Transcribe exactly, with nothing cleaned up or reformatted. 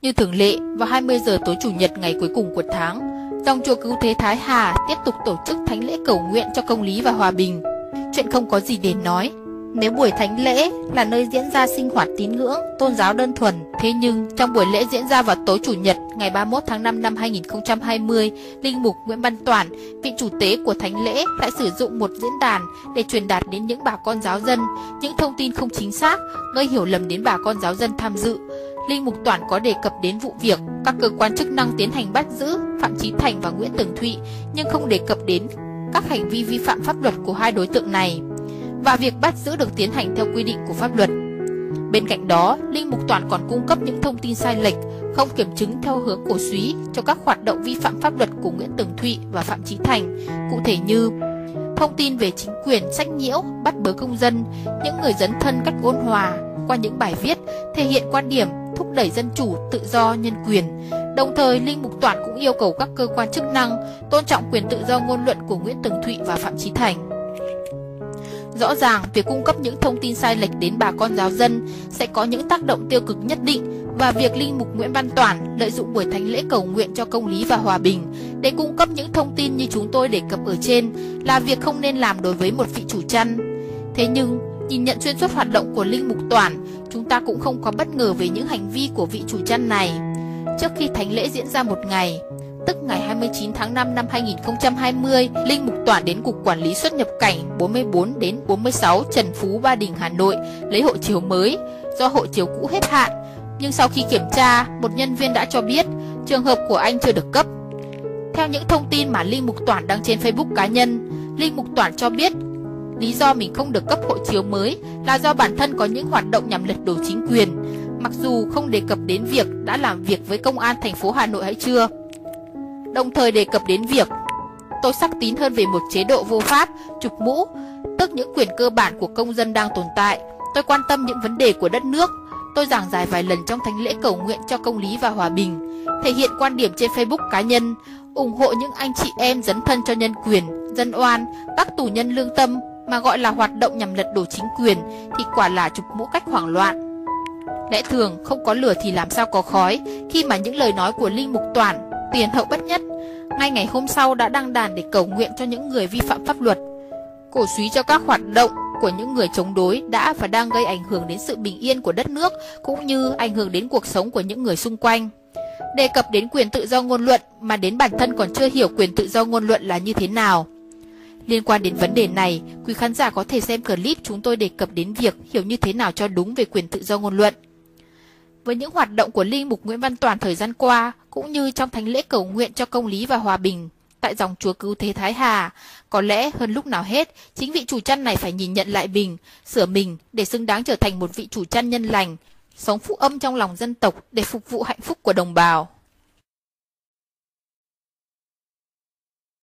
Như thường lệ, vào hai mươi giờ tối chủ nhật ngày cuối cùng của tháng, dòng chùa Cứu Thế Thái Hà tiếp tục tổ chức thánh lễ cầu nguyện cho công lý và hòa bình. Chuyện không có gì để nói. Nếu buổi thánh lễ là nơi diễn ra sinh hoạt tín ngưỡng, tôn giáo đơn thuần, thế nhưng trong buổi lễ diễn ra vào tối chủ nhật ngày ba mươi mốt tháng năm năm hai nghìn không trăm hai mươi, Linh mục Nguyễn Văn Toản, vị chủ tế của thánh lễ, lại sử dụng một diễn đàn để truyền đạt đến những bà con giáo dân những thông tin không chính xác, gây hiểu lầm đến bà con giáo dân tham dự. Linh mục Toản có đề cập đến vụ việc các cơ quan chức năng tiến hành bắt giữ Phạm Chí Thành và Nguyễn Tường Thụy, nhưng không đề cập đến các hành vi vi phạm pháp luật của hai đối tượng này, và việc bắt giữ được tiến hành theo quy định của pháp luật. Bên cạnh đó, Linh mục Toản còn cung cấp những thông tin sai lệch, không kiểm chứng theo hướng cổ súy cho các hoạt động vi phạm pháp luật của Nguyễn Tường Thụy và Phạm Chí Thành, cụ thể như thông tin về chính quyền sách nhiễu, bắt bớ công dân, những người dấn thân cách ôn hòa qua những bài viết thể hiện quan điểm thúc đẩy dân chủ, tự do, nhân quyền. Đồng thời, Linh mục Toản cũng yêu cầu các cơ quan chức năng tôn trọng quyền tự do ngôn luận của Nguyễn Tường Thụy và Phạm Chí Thành. Rõ ràng, việc cung cấp những thông tin sai lệch đến bà con giáo dân sẽ có những tác động tiêu cực nhất định, và việc Linh mục Nguyễn Văn Toản lợi dụng buổi thánh lễ cầu nguyện cho công lý và hòa bình để cung cấp những thông tin như chúng tôi đề cập ở trên là việc không nên làm đối với một vị chủ chăn. Thế nhưng, nhìn nhận xuyên suốt hoạt động của Linh mục Toản, chúng ta cũng không có bất ngờ về những hành vi của vị chủ chăn này. Trước khi thánh lễ diễn ra một ngày, tức ngày hai mươi chín tháng năm năm hai nghìn không trăm hai mươi, Linh mục Toản đến Cục Quản lý Xuất nhập cảnh bốn mươi bốn đến bốn mươi sáu Trần Phú, Ba Đình, Hà Nội lấy hộ chiếu mới do hộ chiếu cũ hết hạn. Nhưng sau khi kiểm tra, một nhân viên đã cho biết trường hợp của anh chưa được cấp. Theo những thông tin mà Linh mục Toản đăng trên Facebook cá nhân, Linh mục Toản cho biết lý do mình không được cấp hộ chiếu mới là do bản thân có những hoạt động nhằm lật đổ chính quyền, mặc dù không đề cập đến việc đã làm việc với công an thành phố Hà Nội hay chưa. Đồng thời đề cập đến việc tôi sắc tín hơn về một chế độ vô pháp, trục mũ, tức những quyền cơ bản của công dân đang tồn tại. Tôi quan tâm những vấn đề của đất nước. Tôi giảng giải vài lần trong thánh lễ cầu nguyện cho công lý và hòa bình, thể hiện quan điểm trên Facebook cá nhân, ủng hộ những anh chị em dấn thân cho nhân quyền, dân oan, các tù nhân lương tâm, mà gọi là hoạt động nhằm lật đổ chính quyền thì quả là trục mũ cách hoảng loạn. Lẽ thường không có lửa thì làm sao có khói, khi mà những lời nói của Linh mục Toản tiền hậu bất nhất, ngay ngày hôm sau đã đăng đàn để cầu nguyện cho những người vi phạm pháp luật, cổ súy cho các hoạt động của những người chống đối đã và đang gây ảnh hưởng đến sự bình yên của đất nước, cũng như ảnh hưởng đến cuộc sống của những người xung quanh. Đề cập đến quyền tự do ngôn luận mà đến bản thân còn chưa hiểu quyền tự do ngôn luận là như thế nào. Liên quan đến vấn đề này, quý khán giả có thể xem clip chúng tôi đề cập đến việc hiểu như thế nào cho đúng về quyền tự do ngôn luận. Với những hoạt động của Linh mục Nguyễn Văn Toản thời gian qua, cũng như trong thánh lễ cầu nguyện cho công lý và hòa bình tại dòng chùa Cứu Thế Thái Hà, có lẽ hơn lúc nào hết, chính vị chủ chăn này phải nhìn nhận lại mình, sửa mình để xứng đáng trở thành một vị chủ chăn nhân lành, sống phúc âm trong lòng dân tộc để phục vụ hạnh phúc của đồng bào.